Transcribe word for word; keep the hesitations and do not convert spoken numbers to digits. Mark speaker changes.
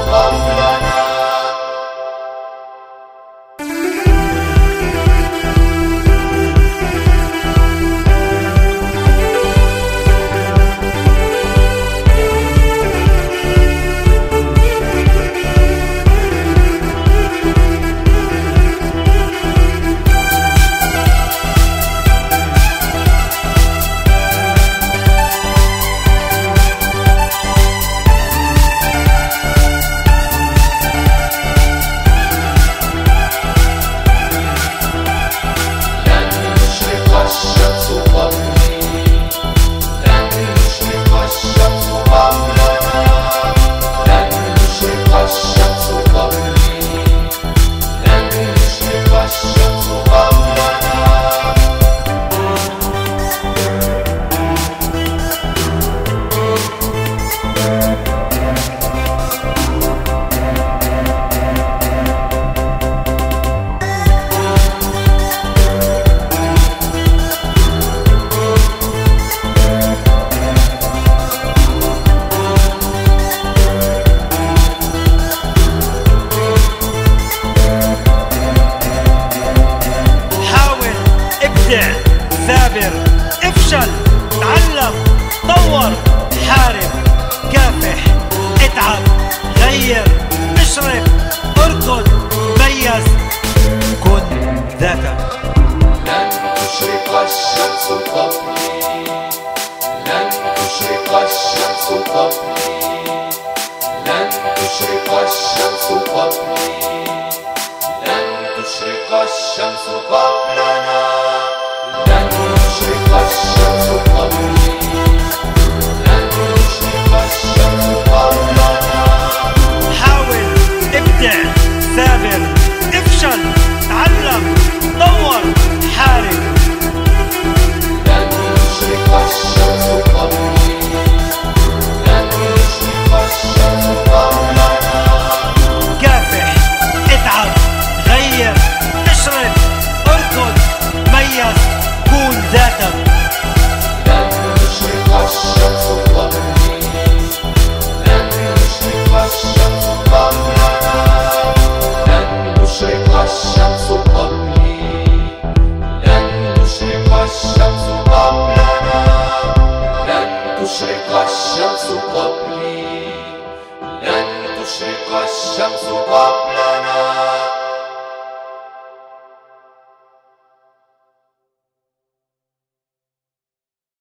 Speaker 1: قبلنا.
Speaker 2: ثابر، افشل، تعلم، طور، حارب، كافح، اتعب، غير، اشرق، اركض، ميز، كن ذاتك.
Speaker 1: لن تشرق الشمس قبلي، لن تشرق الشمس قبلي، لن تشرق الشمس قبلي، لن تشرق الشمس قبلنا. لن تشرق الشمس قبلي، لن تشرق الشمس قبلنا.
Speaker 2: حاول، ابدع، ثابر، افشل، تعلم، طور، حارب.
Speaker 1: لن تشرق الشمس قبلي، لن تشرق الشمس قبلنا.
Speaker 2: كافح، اتعب، غير، اشرق، اركض، ميز، كون ذاتك.
Speaker 1: لن تشرق الشمس قبلي، لن تشرق الشمس قبلنا. لن تشرق الشمس قبلي، لن تشرق الشمس قبلنا. لن تشرق الشمس قبلي، لن تشرق الشمس قبلنا.